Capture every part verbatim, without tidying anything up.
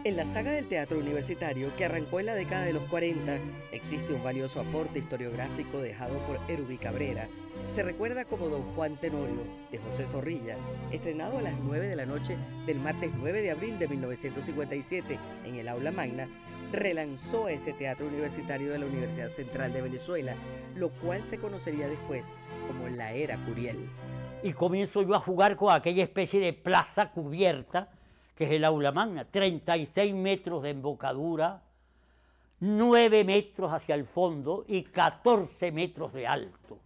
En la saga del teatro universitario, que arrancó en la década de los cuarenta, existe un valioso aporte historiográfico dejado por Erubi Cabrera. Se recuerda como Don Juan Tenorio, de José Zorrilla, estrenado a las nueve de la noche del martes nueve de abril de mil novecientos cincuenta y siete en el Aula Magna, relanzó a ese teatro universitario de la Universidad Central de Venezuela, lo cual se conocería después como la Era Curiel. Y comienzo yo a jugar con aquella especie de plaza cubierta, que es el Aula Magna, treinta y seis metros de embocadura, nueve metros hacia el fondo y catorce metros de alto.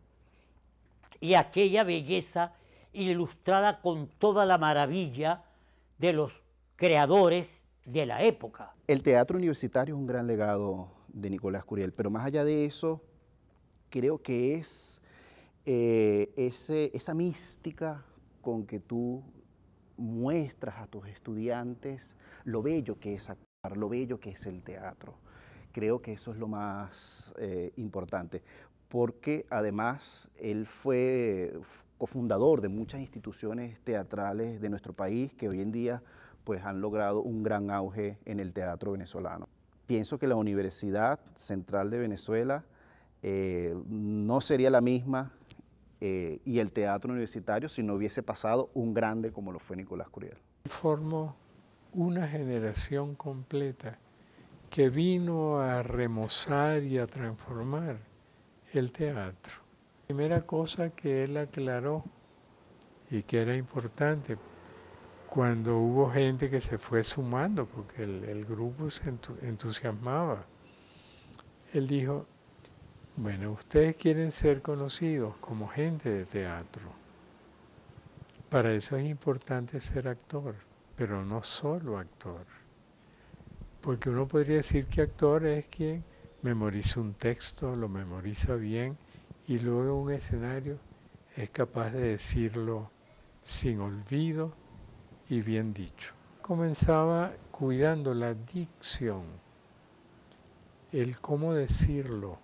Y aquella belleza ilustrada con toda la maravilla de los creadores de la época. El teatro universitario es un gran legado de Nicolás Curiel, pero más allá de eso, creo que es eh, ese, esa mística con que tú muestras a tus estudiantes lo bello que es actuar, lo bello que es el teatro. Creo que eso es lo más eh, importante, porque además él fue cofundador de muchas instituciones teatrales de nuestro país que hoy en día pues, han logrado un gran auge en el teatro venezolano. Pienso que la Universidad Central de Venezuela eh, no sería la misma Eh, y el teatro universitario si no hubiese pasado un grande como lo fue Nicolás Curiel. Formó una generación completa que vino a remozar y a transformar el teatro. La primera cosa que él aclaró y que era importante cuando hubo gente que se fue sumando porque el, el grupo se entusiasmaba, él dijo: bueno, ustedes quieren ser conocidos como gente de teatro. Para eso es importante ser actor, pero no solo actor. Porque uno podría decir que actor es quien memoriza un texto, lo memoriza bien y luego en un escenario es capaz de decirlo sin olvido y bien dicho. Comenzaba cuidando la dicción, el cómo decirlo,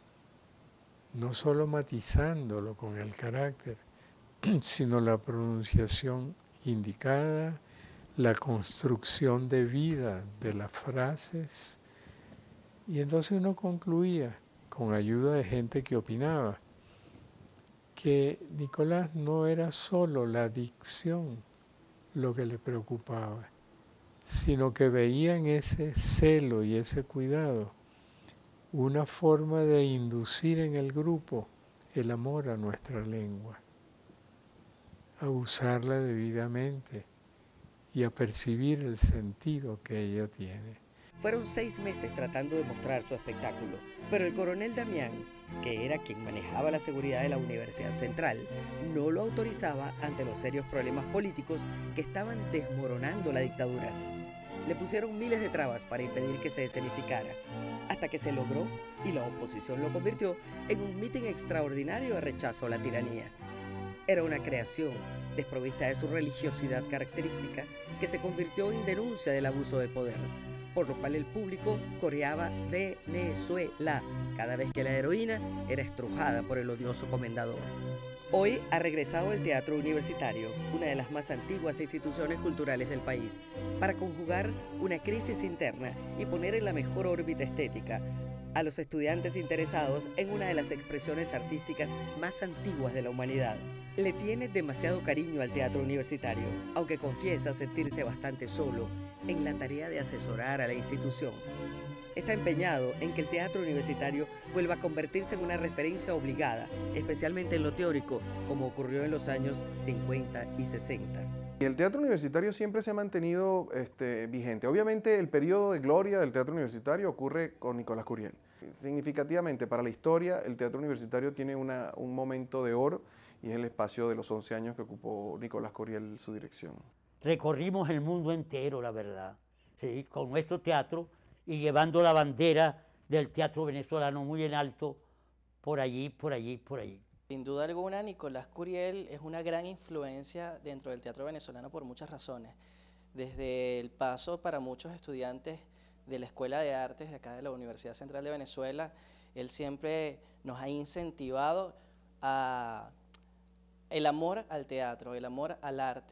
no solo matizándolo con el carácter, sino la pronunciación indicada, la construcción de vida de las frases. Y entonces uno concluía, con ayuda de gente que opinaba, que Nicolás no era solo la dicción lo que le preocupaba, sino que veía en ese celo y ese cuidado una forma de inducir en el grupo el amor a nuestra lengua, a usarla debidamente y a percibir el sentido que ella tiene. Fueron seis meses tratando de mostrar su espectáculo, pero el coronel Damián, que era quien manejaba la seguridad de la Universidad Central, no lo autorizaba ante los serios problemas políticos que estaban desmoronando la dictadura. Le pusieron miles de trabas para impedir que se escenificara, hasta que se logró y la oposición lo convirtió en un mitin extraordinario de rechazo a la tiranía. Era una creación desprovista de su religiosidad característica que se convirtió en denuncia del abuso de poder, por lo cual el público coreaba Venezuela cada vez que la heroína era estrujada por el odioso comendador. Hoy ha regresado el teatro universitario, una de las más antiguas instituciones culturales del país, para conjugar una crisis interna y poner en la mejor órbita estética a los estudiantes interesados en una de las expresiones artísticas más antiguas de la humanidad. Le tiene demasiado cariño al teatro universitario, aunque confiesa sentirse bastante solo en la tarea de asesorar a la institución. Está empeñado en que el teatro universitario vuelva a convertirse en una referencia obligada, especialmente en lo teórico, como ocurrió en los años cincuenta y sesenta. El teatro universitario siempre se ha mantenido este, vigente. Obviamente el periodo de gloria del teatro universitario ocurre con Nicolás Curiel. Significativamente para la historia, el teatro universitario tiene una, un momento de oro y es el espacio de los once años que ocupó Nicolás Curiel su dirección. Recorrimos el mundo entero, la verdad, ¿sí? Con nuestro teatro y llevando la bandera del teatro venezolano muy en alto, por allí, por allí, por allí. Sin duda alguna, Nicolás Curiel es una gran influencia dentro del teatro venezolano por muchas razones. Desde el paso para muchos estudiantes de la Escuela de Artes de acá de la Universidad Central de Venezuela, él siempre nos ha incentivado a el amor al teatro, el amor al arte.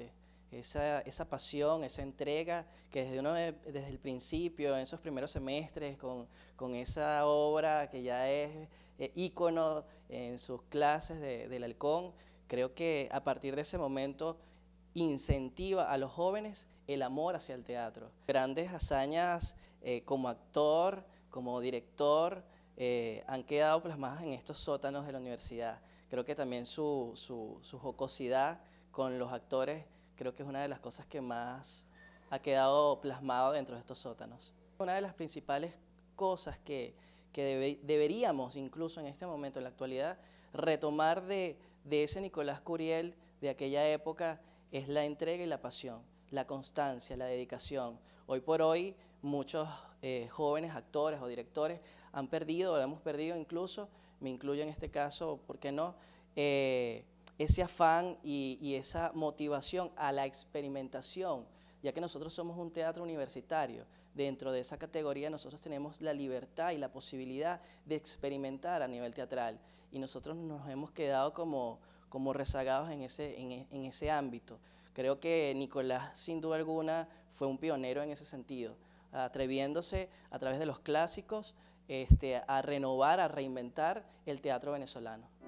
esa, esa pasión, esa entrega que desde, uno, desde el principio, en esos primeros semestres, con, con esa obra que ya es eh, ícono en sus clases de, del Halcón, creo que a partir de ese momento incentiva a los jóvenes el amor hacia el teatro. Grandes hazañas eh, como actor, como director, eh, han quedado plasmadas en estos sótanos de la universidad. Creo que también su, su, su jocosidad con los actores, creo que es una de las cosas que más ha quedado plasmado dentro de estos sótanos. Una de las principales cosas que, que debe, deberíamos, incluso en este momento, en la actualidad, retomar de, de ese Nicolás Curiel de aquella época es la entrega y la pasión, la constancia, la dedicación. Hoy por hoy muchos eh, jóvenes actores o directores han perdido, o hemos perdido incluso, me incluyo en este caso, ¿por qué no?, eh, ese afán y, y esa motivación a la experimentación, ya que nosotros somos un teatro universitario. Dentro de esa categoría nosotros tenemos la libertad y la posibilidad de experimentar a nivel teatral, y nosotros nos hemos quedado como, como rezagados en ese, en, en ese ámbito. Creo que Nicolás, sin duda alguna, fue un pionero en ese sentido, atreviéndose a través de los clásicos este, a renovar, a reinventar el teatro venezolano.